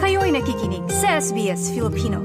Kayo'y nakikinig sa SBS Filipino.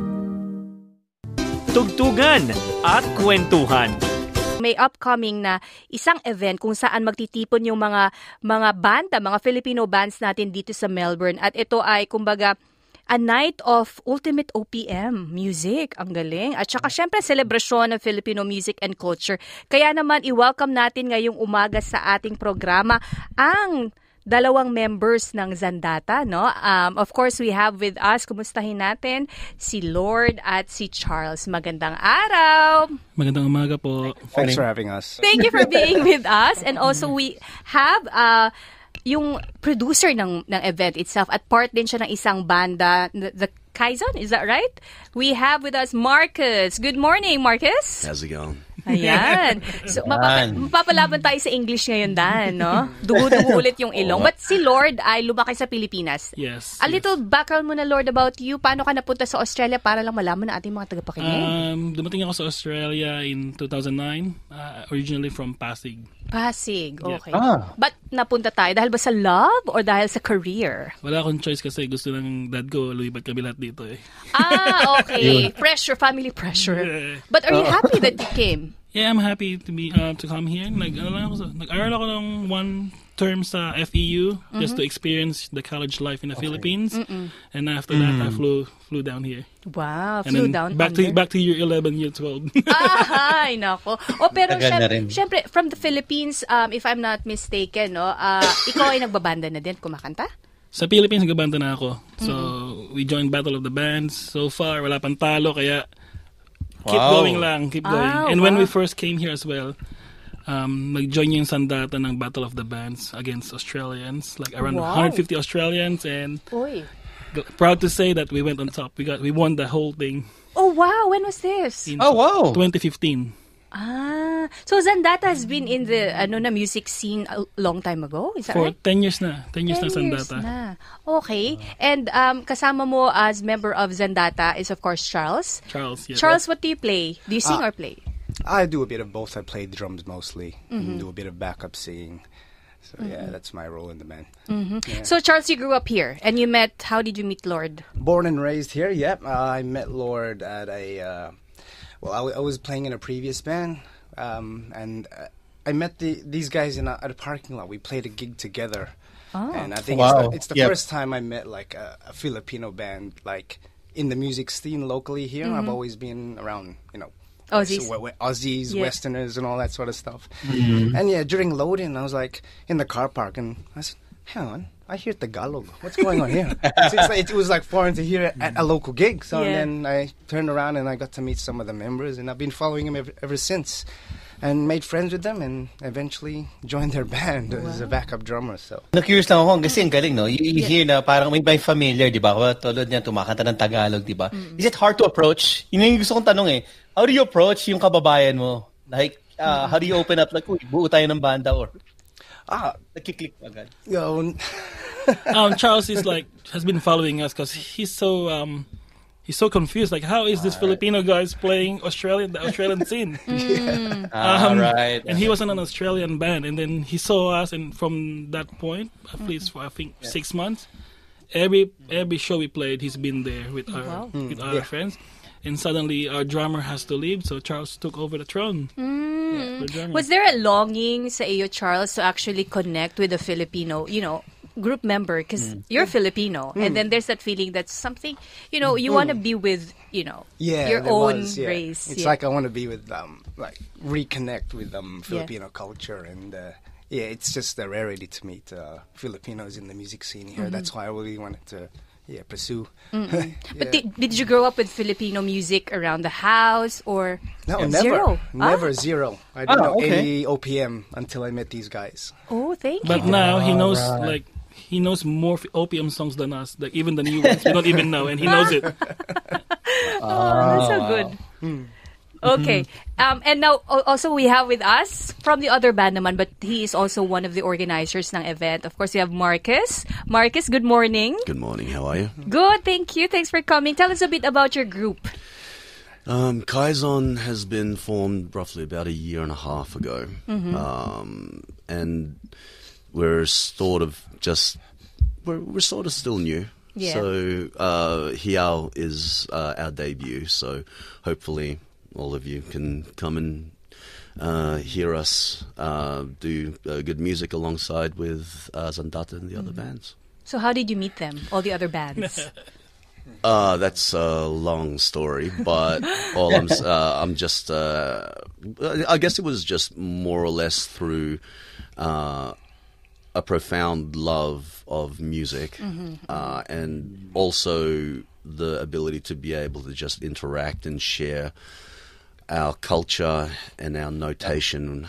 Tugtugan at kwentuhan. May upcoming na isang event kung saan magtitipon yung mga banda, mga Filipino bands natin dito sa Melbourne. At ito ay, kumbaga, a night of ultimate OPM music. Ang galing. At saka, syempre, celebration ng Filipino music and culture. Kaya naman, i-welcome natin ngayong umaga sa ating programa ang dalawang members ng Zandata, no? Of course, we have with us, kumustahin natin, si Lord at si Charles. Magandang araw! Magandang umaga po. Thanks for having us. Thank you for being with us. And also, we have yung producer ng event itself at part din siya ng isang banda, the Kaizon, is that right? We have with us Marcus. Good morning, Marcus. How's it going? Ayan. So, mapapalaban tayo sa English ngayon, Dan, no? Dugo-dugo ulit yung ilong. But si Lord ay lumaki sa Pilipinas. Yes. A little background muna, Lord, about you. Paano ka napunta sa Australia para lang malaman ng ating mga tagapakinig? Dumating ako sa Australia in 2009, originally from Pasig. Pasig, okay. Ah. But napunta tayo dahil ba sa love or dahil sa career? Wala akong choice kasi gusto ng dad ko, lumipat kami lahat dito eh. Okay. Pressure, family pressure. Yeah. But are you happy that you came? Yeah, I'm happy to come here. Nag-aral ako ng one term sa FEU just to experience the college life in the Philippines. And after that, I flew down here. Wow, And flew then down back to year 11, year 12. Ay, nako. Pero syempre, from the Philippines, if I'm not mistaken, no, ikaw ay nagbabanda na din, kumakanta? Sa Philippines, nagbabanda na ako. So, we joined Battle of the Bands. So far, wala pang talo, kaya keep going lang, keep going. And when we first came here as well, nag-join yung Zandata ng Battle of the Bands against Australians, like around 150 Australians, and proud to say that we went on top. We won the whole thing. Oh wow, when was this? In 2015. So Zandata has been in the music scene a long time ago, is that For right? 10 years na. 10 years na Zandata. Okay. And kasama mo as member of Zandata is of course Charles. Charles, yeah. Charles, what do you play? Do you sing or play? I do a bit of both. I play drums mostly and do a bit of backup singing. So yeah, that's my role in the band. Yeah. So Charles, you grew up here and you met, how did you meet Lord? Born and raised here, yep. I met Lord at a... I was playing in a previous band, and I met these guys at a parking lot. We played a gig together, and I think it's the first time I met like a Filipino band like in the music scene locally here. I've always been around, Aussies, Westerners, and all that sort of stuff. And yeah, during loading, I was like in the car park, and I said, "Hang on, I hear Tagalog. What's going on here?" It was like foreign to hear it at a local gig. So then I turned around and I got to meet some of the members, and I've been following them ever since, and made friends with them, and eventually joined their band as a backup drummer. So na-curious lang ako kasi ang galing, no? You hear na parang may familiar, di ba? Tulad niya, tumakanta ng Tagalog, di ba? Is it hard to approach? Yun yung gusto kong tanong eh. How do you approach yung kababayan mo? Like, how do you open up? Like, buo tayo ng banda or... nagkiklik agad. Charles has been following us because he's so confused. Like, how is this Filipino guys playing the Australian scene? Right. And he was in an Australian band, and then he saw us, and from that point, at least for I think 6 months, every show we played, he's been there with our friends. And suddenly our drummer has to leave, so Charles took over the throne. Was there a longing sa iyo, Charles, to actually connect with a Filipino, group member? Because you're Filipino, and then there's that feeling that something, you want to be with, your own race. It's like I want to be with like reconnect with Filipino culture, and it's just a rarity to meet Filipinos in the music scene here. That's why I really wanted to. Pursue. But did you grow up with Filipino music around the house or no? Zero? Never zero. I didn't know any OPM until I met these guys. Oh, thank you. But now he knows he knows more OPM songs than us. Like even the new ones we don't even know, and he knows it. That's so good. Okay. And now, also we have with us from the other band naman, but he is also one of the organizers ng event. Of course, we have Marcus. Marcus, good morning. Good morning. How are you? Good, thank you. Thanks for coming. Tell us a bit about your group. Kaizon has been formed roughly about a year and a half ago. And we're sort of still new. Yeah. So Hiao is our debut. So hopefully all of you can come and hear us do good music alongside with Zandata and the other bands. So how did you meet them, all the other bands? That's a long story, but I'm just I guess it was just more or less through a profound love of music, and also the ability to be able to just interact and share our culture and our notation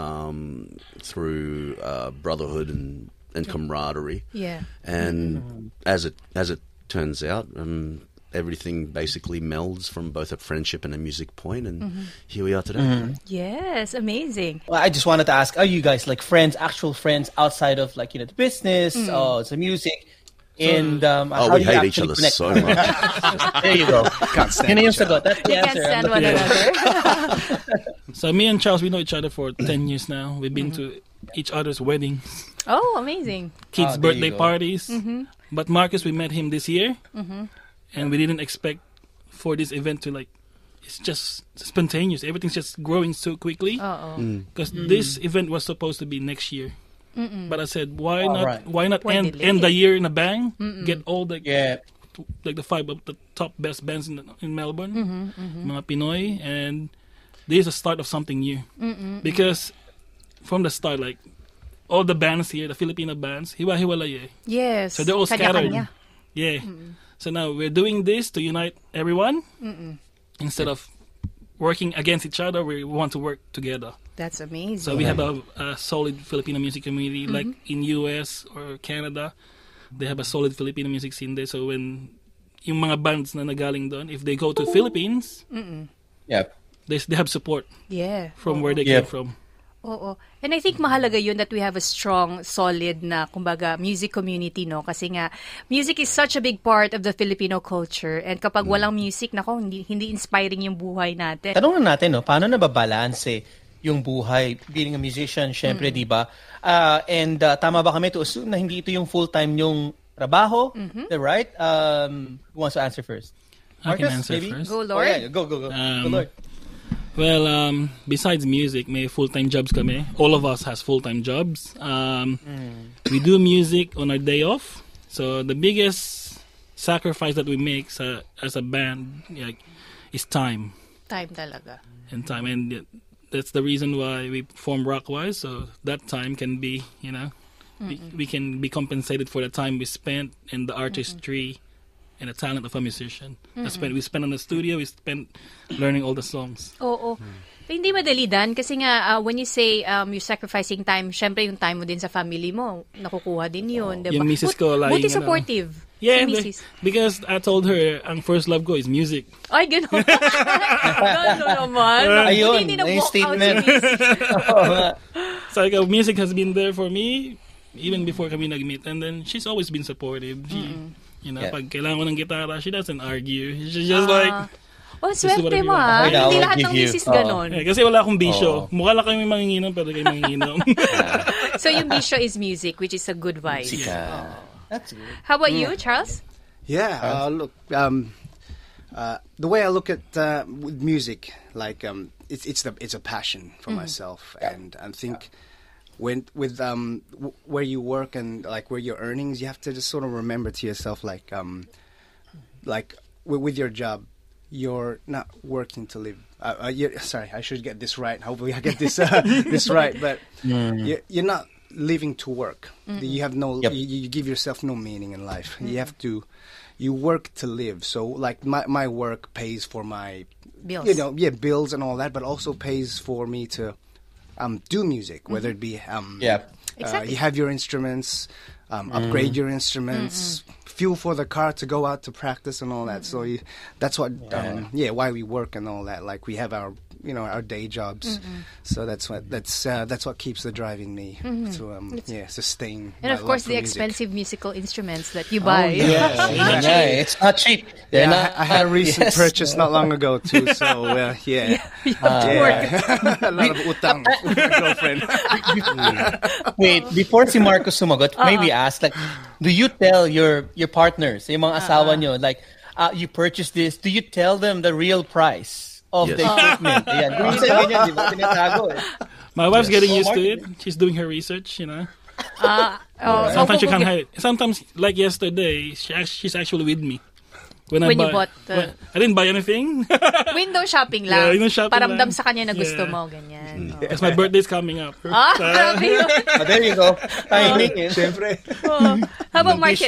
through brotherhood and camaraderie. Yeah. And as it turns out, everything basically melds from both a friendship and a music point, and here we are today. Yes, amazing. Well, I just wanted to ask, are you guys like friends, actual friends outside of like, the business, the music? And how we do you hate each actually other connect? so much. There you go. Can't stand Yun na yung each other. sagot. That's the They can't answer. stand one another. So me and Charles, we know each other for 10 years now. We've been to each other's weddings, Oh, amazing. kids' there you birthday go. parties. But Marcus, we met him this year, and we didn't expect for this event to it's just spontaneous. Everything's just growing so quickly. Because this event was supposed to be next year. But I said, why not? right. Why not Why end delay the it? year in a bang? Get all the the 5 of the top best bands in Melbourne, mga Pinoy, and this is the start of something new. Because from the start, all the bands here, the Filipino bands, hiwa-hiwalay eh. Yes. So they're all scattered. Kanya-kanya. Yeah. So now we're doing this to unite everyone. Instead of working against each other, we want to work together. That's amazing. So we have a solid Filipino music community, like in US or Canada. They have a solid Filipino music scene there. So when yung mga bands na nagaling doon, if they go to Philippines, they have support from where they came from. Oo. And I think mahalaga yun that we have a strong, solid na, kumbaga, music community, no? Kasi nga, music is such a big part of the Filipino culture. And kapag walang music, nako, hindi inspiring yung buhay natin. Tanong na natin, paano nababalanse yung buhay being a musician, syempre, di ba? And tama ba kami to assume na hindi ito yung full-time yung trabaho? Right? Who wants to answer first? I can Marcus, answer maybe? first. Go, Lord. Oh, yeah, go. Go, Lord. Well, besides music, may full-time jobs kami. All of us has full-time jobs. We do music on our day off. So the biggest sacrifice that we make as a band is time. Time talaga. And time. And that's the reason why we form Rockwise. So that time can be, we can be compensated for the time we spent in the artistry and the talent of a musician. We spent on the studio, we spent learning all the songs. Oo. Hindi madali, Dan, kasi nga, when you say you're sacrificing time, syempre yung time mo din sa family mo, nakukuha din yun, diba? Yung misis ko, Buti supportive. Yeah, si misis. because I told her, ang first love ko is music. Ay, gano'n. Gano'n naman. Ayun, Hindi yung na-walk out statement. si misis. So music has been there for me even before kami nag-meet, and then she's always been supportive. She, pag kailangan ko ng gitara, she doesn't argue. She's just Oh, swerte mo ha. Okay, Hindi I'll lahat give ng you. misis ganon. kasi wala akong bisyo. Mukha lang kami manginginom, pero kayo manginginom. So yung bisyo is music, which is a good vibe. That's good. How about you, Charles? Yeah, look, the way I look at with music, it's a passion for myself, and I think with where you work and where your earnings, you have to just sort of remember to yourself, with your job, you're not working to live. Sorry, I should get this right. Hopefully, I get this this right. But you're not living to work. You have no. You give yourself no meaning in life. You have to. You work to live. So, my work pays for my Bills. Bills and all that, but also pays for me to do music. Whether it be Exactly. you have your instruments, upgrade your instruments, fuel for the car to go out to practice and all that. So that's what, why we work and all that. Like we have our, our day jobs. So that's what keeps the drive in me to sustain. And my of course, love for the music. expensive musical instruments that you buy. It's not cheap. I had a recent purchase not long ago too. So a lot of utang with my girlfriend. Wait, before si Marcos sumagot, maybe ask Do you tell your partners, yung mga asawa nyo, like, you purchase this, do you tell them the real price of the equipment? Ayan. Minsan ganyan, di ba? Tinatago eh. My wife's getting used to it. She's doing her research, Sometimes she can't hide it. Sometimes, like yesterday, she's actually with me. When you bought I didn't buy anything. Window shopping lang. Yeah, window shopping Paramdam lang. sa kanya na gusto mo, ganyan. Because my birthday's coming up. Grabe yun. There you go. Timing eh. Siyempre. How about Marcus?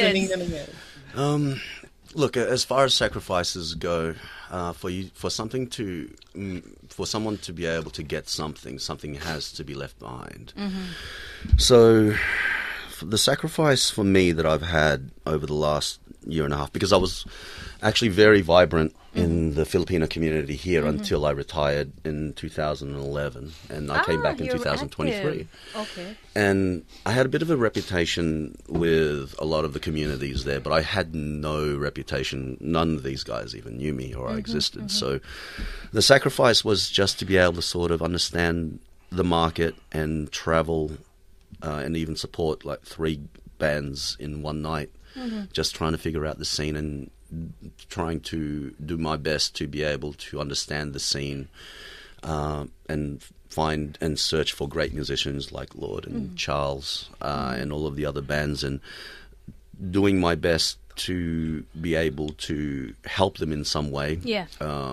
Look, as far as sacrifices go, for someone to be able to get something has to be left behind. So, the sacrifice for me that I've had over the last year and a half, because I was actually very vibrant in the Filipino community here until I retired in 2011, and I came back in 2023. Okay. And I had a bit of a reputation with a lot of the communities there, but I had no reputation. None of these guys even knew me or I existed. So the sacrifice was just to be able to sort of understand the market and travel and even support like 3 bands in one night, just trying to figure out the scene and trying to do my best to be able to understand the scene and find and search for great musicians like Lord and Charles and all of the other bands, and doing my best to be able to help them in some way. Yeah.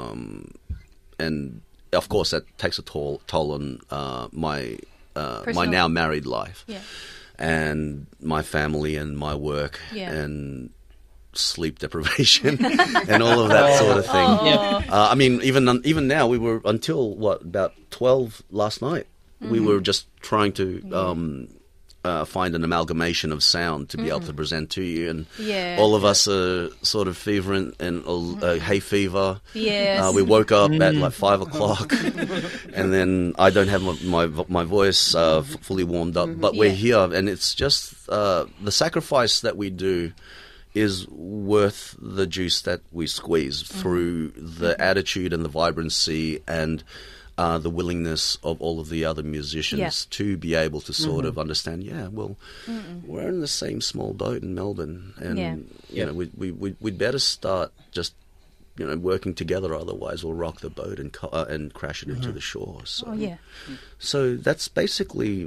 And of course that takes a toll on my now married life. Yeah. And my family and my work and sleep deprivation and all of that sort of thing. I mean, even now, we were until about 12 last night. We were just trying to find an amalgamation of sound to be able to present to you, and all of us are sort of fevering and hay fever. Yes. We woke up at like 5 o'clock, and then I don't have my voice fully warmed up, but we're here, and it's just the sacrifice that we do is worth the juice that we squeeze through the attitude and the vibrancy and the willingness of all of the other musicians to be able to sort of understand, we're in the same small boat in Melbourne, and we'd better start just working together, otherwise we'll rock the boat and crash it into the shore. So, so that's basically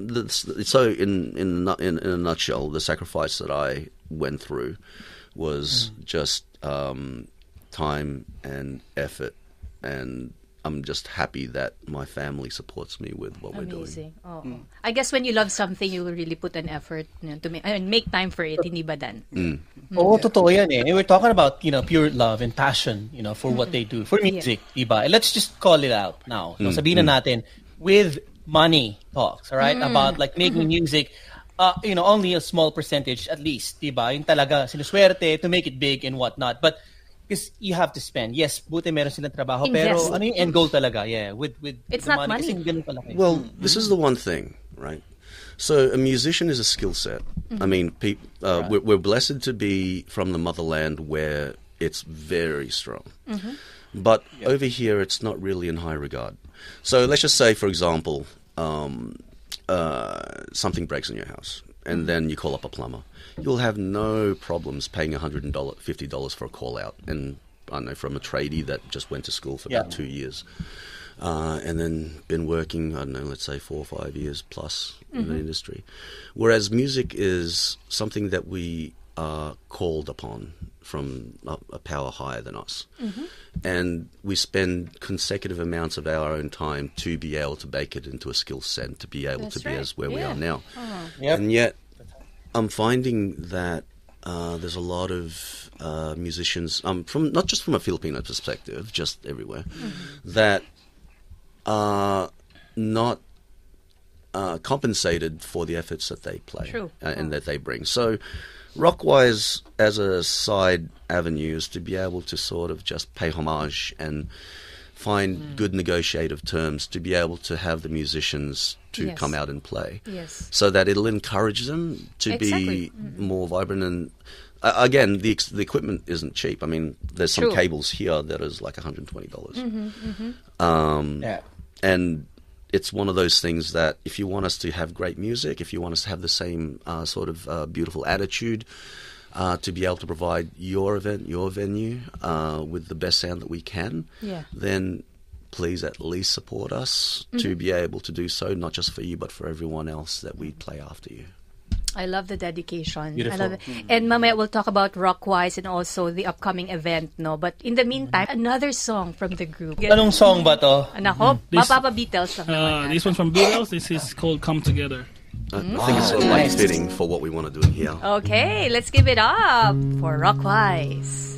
in a nutshell, the sacrifice that I went through was just time and effort, and I'm just happy that my family supports me with what we're doing. Amazing. I guess when you love something, you will really put an effort to make time for it, hindi ba Dan? Oo, totoo yan eh. We're talking about, pure love and passion, for what they do, for music, diba? And let's just call it out now. Sabihin na natin, with money talks, all right? About like making music, only a small percentage at least, diba? Yung talaga sinuswerte to make it big and whatnot. But because you have to spend. Yes, buti meron silang trabaho, pero ano yung end goal talaga? Yeah, with it's the not money. Well, this is the one thing, right? So a musician is a skill set. I mean, we're blessed to be from the motherland where it's very strong. But over here, it's not really in high regard. So let's just say, for example, something breaks in your house, and then you call up a plumber. You'll have no problems paying $150 for a call out, and I know from a tradie that just went to school for about 2 years, and then been working, I don't know, let's say 4 or 5 years plus in the industry. Whereas music is something that we are called upon from a power higher than us, and we spend consecutive amounts of our own time to be able to make it into a skill set, to be able to be as where we are now, and yet. I'm finding that there's a lot of musicians, from not just from a Filipino perspective, just everywhere, that are not compensated for the efforts that they play and that they bring. So, Rockwise, as a side avenue, is to be able to sort of just pay homage and find good negotiative terms to be able to have the musicians to come out and play, so that it'll encourage them to be more vibrant. And again, the equipment isn't cheap. I mean, there's some cables here that is like $120, and it's one of those things that if you want us to have great music, if you want us to have the same sort of beautiful attitude, to be able to provide your event, your venue, with the best sound that we can, then please at least support us to be able to do so, not just for you, but for everyone else that we play after you. I love the dedication. Beautiful. I love it. And mamaya we'll talk about Rockwise and also the upcoming event, no? But in the meantime, another song from the group. Anong song ba to? Nako, Mapapa-Beatles lang naman. This one's from Beatles. This is called Come Together. I think it's sort of like fitting for what we want to do in here. Okay, let's give it up for Rockwise.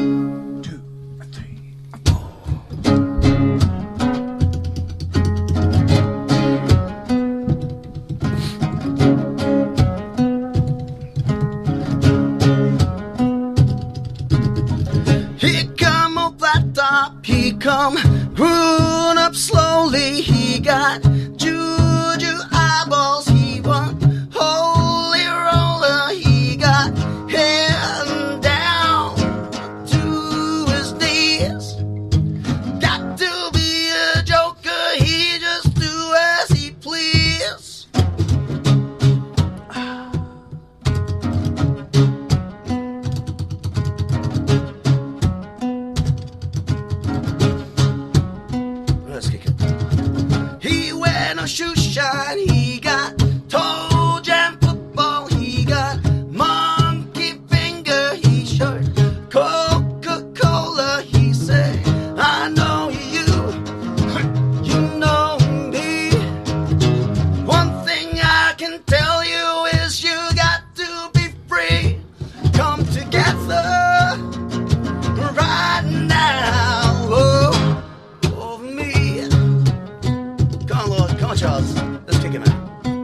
He come up that top, he come growing up slowly. He got juju eyeballs, he won holy roller. He got head down to his knees. Got to be a joker, he just do as he please. Let's kick it. He wear no shoe shine. He got toe jam football. He got monkey finger. He shirt Coca-Cola. He say, I know you, you know me. One thing I can tell you is you got to be free. Come together right now. Oh, over me. Come on, Lord. Come on, Charles. Let's kick him out.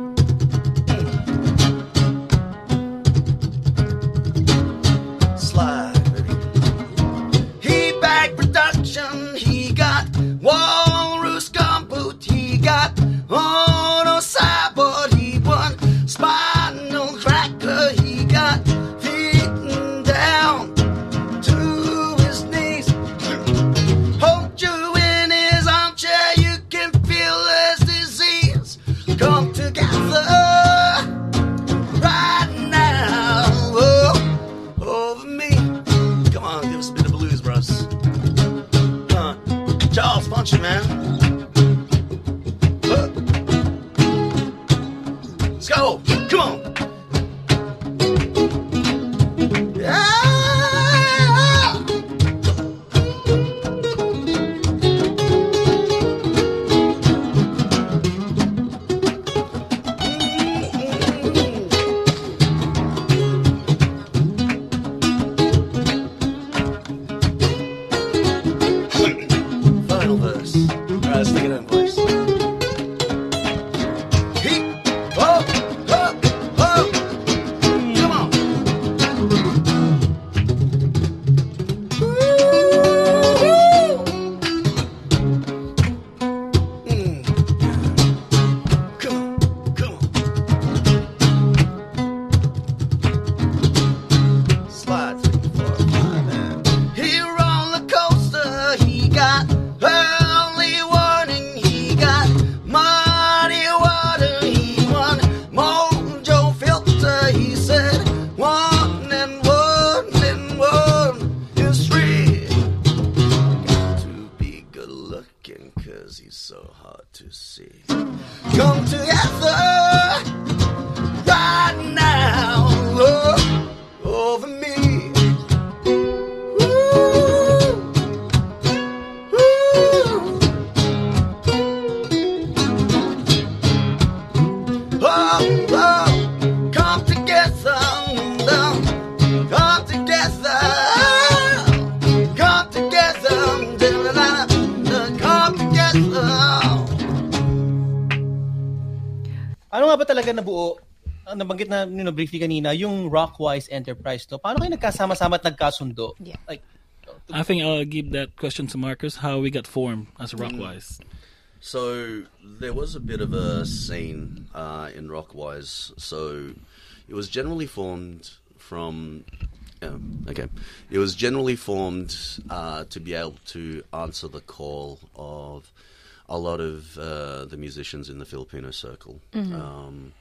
Slide, baby. He bag production. He got walrus gumboot. He got mono sideboard. He won spinal cracker. He got beaten down to his knees. Hold you in his armchair, you can feel his disease. Come together right now. Oh, over me. Come on, give us a bit of blues, bros. Come on. Charles, punch it, man. Let's go. Come on. Yeah. Final verse. All right, let's take it in, boys. He, oh, oh, oh. Come on. Come on, come on. Slide 3, 4, 5, man. He roller coaster. He got early warning. He got muddy water. He won mojo filter. He said 1 and 1 and 1 is 3. Got to be good looking 'cause he's so hard to see. Come together right now. Oh, over me. Woo. Oh, oh, come together, come together, come together, come together. Ano nga ba talaga nabuo? Ang nabanggit na briefly kanina, yung Rockwise Enterprise, no? Paano kayo nagkasama-sama at nagkasundo? Yeah. Like, I think I'll give that question to Marcus, how we got formed as Rockwise. So there was a bit of a scene in Rockwise. So it was generally formed from. It was generally formed to be able to answer the call of a lot of the musicians in the Filipino circle. And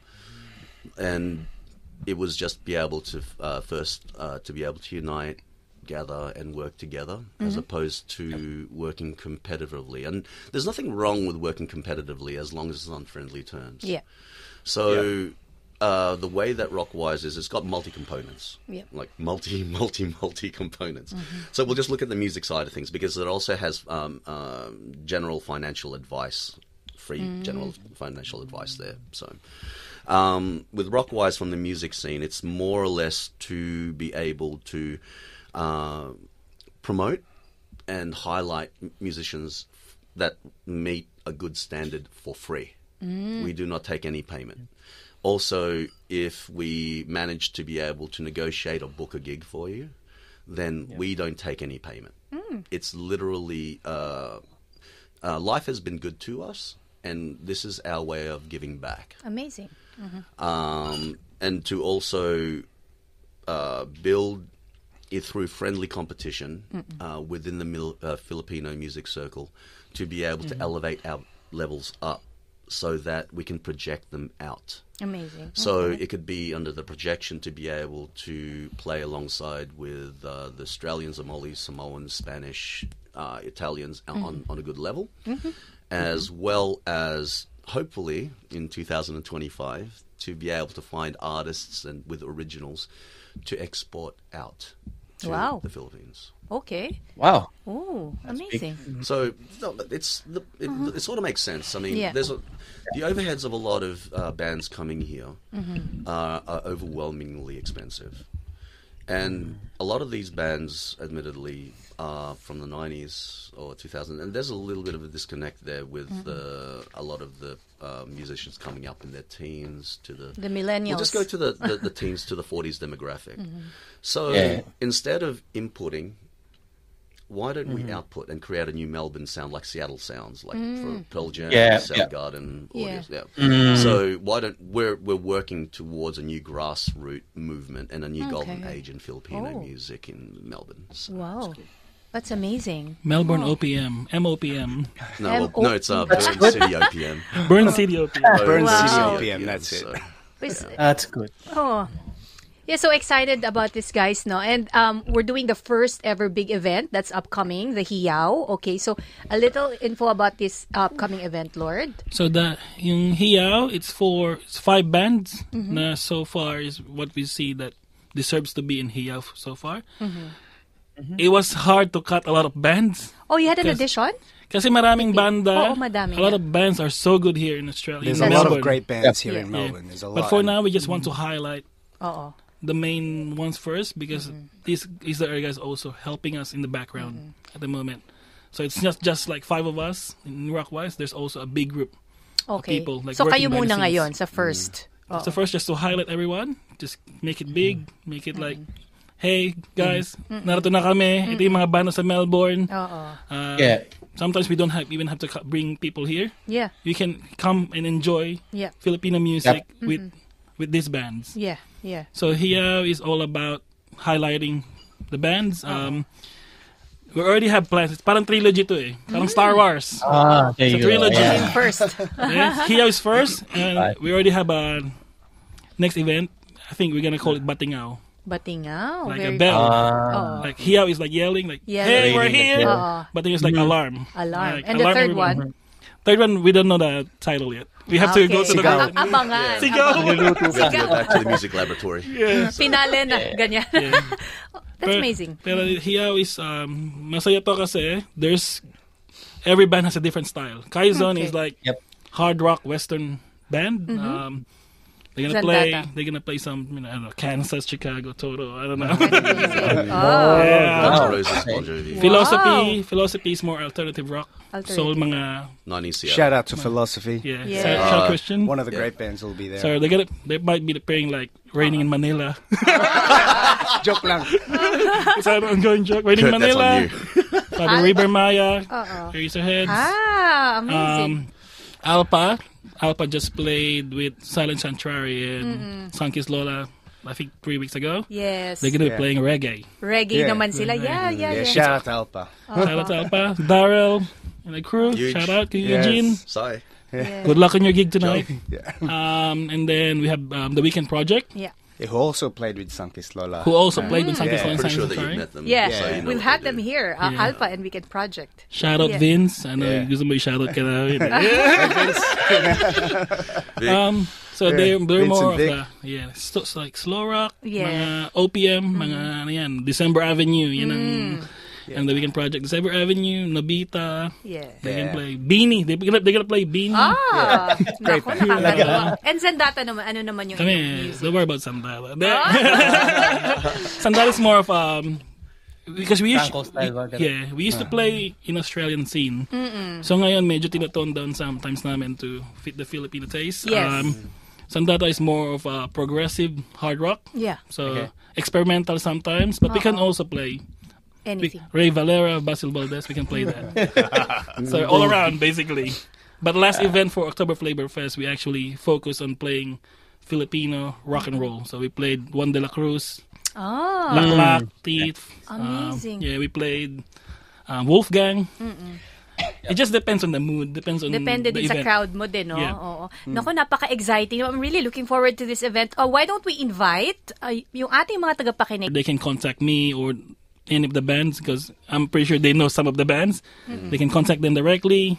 it was just be able to first to be able to unite, gather and work together as opposed to working competitively. And there's nothing wrong with working competitively as long as it's on friendly terms. Yeah. So the way that Rockwise is, it's got multi-components, like multi components. So we'll just look at the music side of things because it also has general financial advice, free general financial advice there. So with Rockwise from the music scene, it's more or less to be able to promote and highlight musicians that meet a good standard for free. We do not take any payment. Also, if we manage to be able to negotiate or book a gig for you, then we don't take any payment. It's literally life has been good to us, and this is our way of giving back. Amazing. And to also build it through friendly competition within the Filipino music circle to be able to elevate our levels up so that we can project them out. Amazing. So it could be under the projection to be able to play alongside with the Australians, Somalis, Samoans, Spanish, Italians on a good level, as well as hopefully in 2025 to be able to find artists and with originals to export out to the Philippines. Okay. Wow. Oh, amazing. So it sort of makes sense. I mean, there's the overheads of a lot of bands coming here are overwhelmingly expensive, and a lot of these bands, admittedly, are from the 90s or 2000, and there's a little bit of a disconnect there with a lot of the musicians coming up in their teens to the millennials. We'll just go to the teens to the 40s demographic. So instead of inputting, why don't we output and create a new Melbourne sound like Seattle sounds, like for Pearl Jam, Soundgarden, So why don't we're working towards a new grassroots movement and a new golden age in Filipino music in Melbourne. So wow, that's amazing. Melbourne OPM, MOPM. No, it's Burn City OPM. Burn City OPM. Burn City OPM. That's it. That's good. Oh. Yeah, so excited about this, guys, no? And we're doing the first ever big event that's upcoming, the Hiyaw. Okay, so a little info about this upcoming event, Lord. So yung Hiyaw, it's 5 bands na so far is what we see that deserves to be in Hiyaw so far. It was hard to cut a lot of bands. Oh, you had an audition? Kasi maraming banda. Madami. A lot of bands are so good here in Australia. There's in a lot Melbourne. of great bands here in Melbourne. There's a lot. But for now, we just want to highlight the main ones first because these are guys also helping us in the background at the moment. So it's not just like 5 of us in Rockwise. There's also a big group of people. Like, so kayo working muna behind the ngayon scenes. sa first. So first, just to highlight everyone, just make it big, make it like, hey guys, narito na kami. Ito yung mga banda sa Melbourne. Sometimes we don't even have to bring people here. Yeah. You can come and enjoy Filipino music with these bands. Yeah. So here is all about highlighting the bands. We already have plans. It's parang trilogy to eh. Parang Star Wars. There you It's a trilogy. go. Him first. Here is first. And we already have a next event. I think we're going to call it Batingao. Batingao. Like a bell. Like Hiyaw is like yelling. Like, hey, we're here. Batingao is like alarm. Alarm. Like, And the third one? Third one, we don't know the title yet. We have to go to the Sigaw. Abangan. Let's go back to the music laboratory. Pinale na. Ganyan. That's amazing. Pero Hiyaw is, masaya to kasi every band has a different style. Kaizon is like hard rock western band. They're gonna play some, I don't know, Kansas, Chicago, Toto. I don't know. Philosophy is more alternative rock. Soul mga 90s. Shout out to Philosophy. Shell Christian. One of the great bands will be there. So they might be playing like Raining in Manila. Joke lang. It's an ongoing joke. Raining in Manila. Father River Maya. Eraserheads. Amazing. Alpa just played with Silent Sanctuary and Sankey's Lola, I think 3 weeks ago. Yes. They're going to be playing reggae. Reggae naman sila. Yeah. Shout out to Alpa. Shout out to Alpa. Daryl and the crew. Huge. Shout out to Yes. Eugene. Sorry. Good luck on your gig tonight. Yeah. And then we have the Weekend Project, Yeah. Who also played with Sankis Lola. who also played with Sankis Yeah. Lola. Pretty sure that Sorry. you've met them. Yeah, so you know we've what had they them do. here, Yeah. Alpha and Weekend Project. Shout out Yeah. Vince. I know Yeah. gusto mo i-shout out ka namin. Vic. So they're Vince more and of Vic. it's like slow rock, Yeah. mga OPM, mga ano yan, December Avenue, yun ang and the Weekend Project. December Avenue, Nobita, Yeah. they can Yeah. play Beanie. They're gonna play Beanie. Naku, nakakatawa. And Sandata naman, ano naman yung Kami, music? don't worry about Sandala. Sandala is more of because we used Franco style, we used to play in Australian scene. So ngayon medyo tinatone down sometimes namin to fit the Filipino taste. Yes. Sandata is more of a progressive hard rock. Yeah. So experimental sometimes, but we can also play Anything. Ray Valera, Basil Valdez, we can play that. So all around basically. But last event for October Flavor Fest, we actually focused on playing Filipino rock and roll. So we played Juan de la Cruz, Oh, Lack, Teeth. Amazing. We played Wolfgang. It just depends on the mood. Depends on depende the din sa event. crowd mo din, no? Yeah. Oo. Naku, napaka-exciting. I'm really looking forward to this event. Why don't we invite yung ating mga tagapakinig? They can contact me or any of the bands because I'm pretty sure they know some of the bands. They can contact them directly.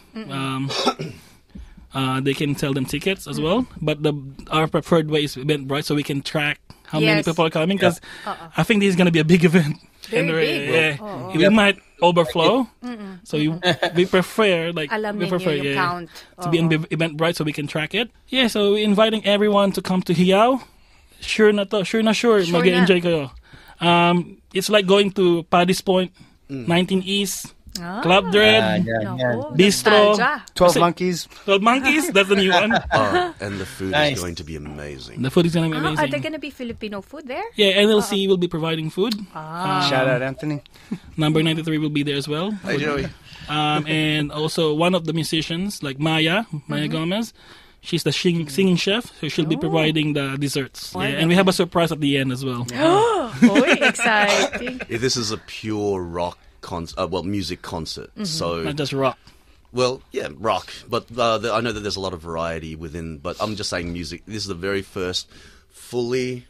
They can sell them tickets as well. But our preferred way is Eventbrite, so we can track how many Yes. people are coming. Because I think this is going to be a big event. Very big. Yeah. We might overflow. So we prefer Alam we ninyo prefer yung count. to be on Eventbrite so we can track it. Yeah, so we're inviting everyone to come to Hiao. Sure na sure. Mag-enjoy kayo. It's like going to Paddy's Point, 19 East, Club Dread, Naku, Bistro. nostalgia. 12 Kasi- Monkeys. 12 Monkeys, that's the new one. And the food Nice. is going to be amazing. The food is going to be Are there amazing. gonna be Filipino food there? Yeah, NLC will be providing food. Shout out Anthony. Number 93 will be there as well. Hey, Joey. And also one of the musicians, like Maya Gomez, she's the singing chef, so she'll be providing the desserts. Yeah, and we have a surprise at the end as well. Oy, exciting. If this is a pure rock music concert. So Not just rock. well, yeah, rock. But I know that there's a lot of variety within. But I'm just saying, music. This is the very first fully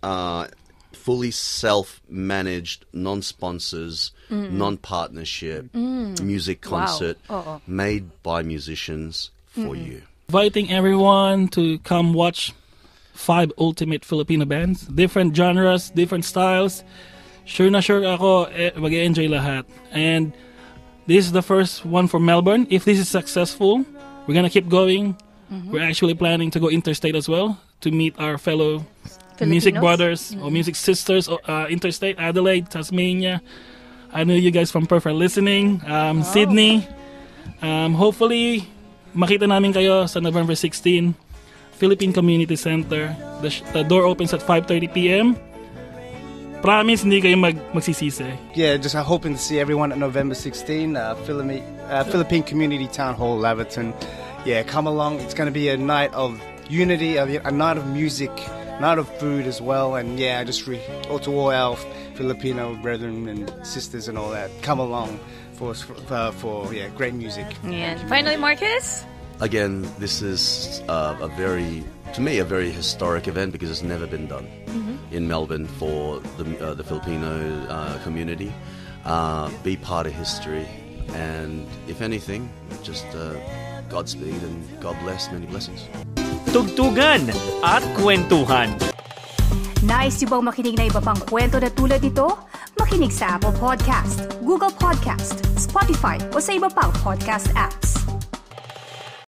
self-managed, non-sponsors, non-partnership music concert made by musicians for you. Inviting everyone to come watch 5 ultimate Filipino bands, different genres, different styles. Sure na sure ako mag-enjoy lahat. And this is the first one for Melbourne. If this is successful, we're gonna keep going. We're actually planning to go interstate as well to meet our fellow music Filipinos? brothers or music sisters interstate, Adelaide, Tasmania. I know you guys from Perth are listening. Sydney. Hopefully, makita namin kayo sa November 16, Philippine Community Centre. The door opens at 5:30 p.m. Promise, hindi kayo magsisisi. Yeah, just hoping to see everyone at November 16, Philippine Community Town Hall, Laverton. Yeah, come along. It's going to be a night of unity, a night of music, night of food as well. And yeah, just to all our Filipino brethren and sisters and all that, come along for great music. Yan. Finally, Marcus? Again, this is to me, a very historic event because it's never been done in Melbourne for the Filipino community. Be part of history, and if anything, just Godspeed and God bless, many blessings. Tugtugan at kwentuhan. Nice yung bang makinig na iba pang kwento na tulad ito? Makinig sa Apple Podcast, Google Podcast, Spotify o sa iba pang podcast apps.